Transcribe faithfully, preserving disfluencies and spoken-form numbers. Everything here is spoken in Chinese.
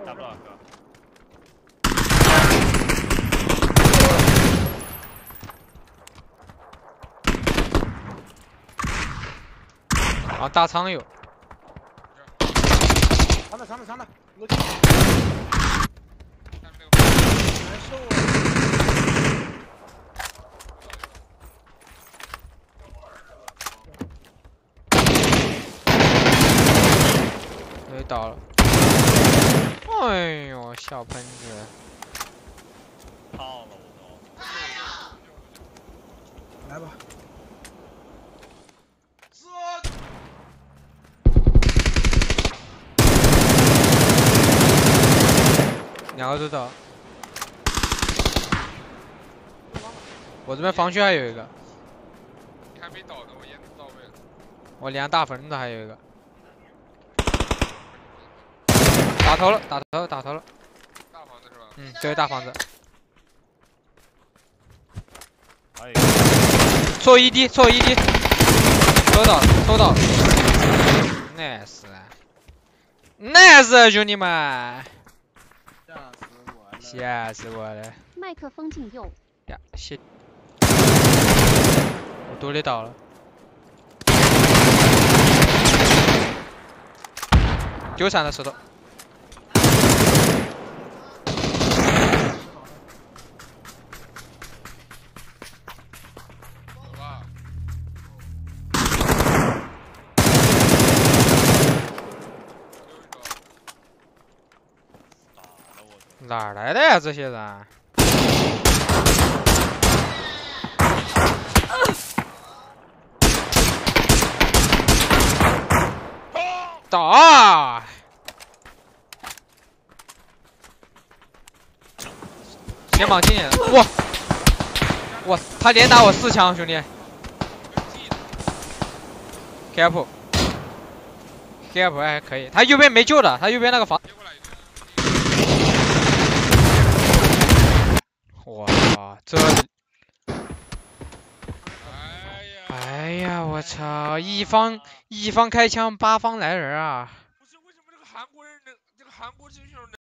打不到哥。 啊，大仓有。 长的长的长的，我难受啊！ 没倒了。哎呦，小喷子！ 套了我都。 来吧。 两个都倒。我这边防区还有一个。 你还没倒呢，我烟都到位了。 我连大坟子还有一个。打头了，打头了，打头了。 大房子是吧？ 嗯，对，大房子。 还有一个。 错一滴，错一滴。收到了，收到了。nice，nice，兄弟们。吓死我了！ 麦克风进右。 呀，谢。我独立倒了。纠缠的石头。 走吧。 哪儿来的呀这些人？打！肩膀近点，哇！哇，他连打我四枪，兄弟。Cap，Cap 还可以，他右边没救的，他右边那个房。哇，这！哎呀，我操！一方一方开枪，八方来人啊！ 不是为什么这个韩国人能，这个韩国这种人。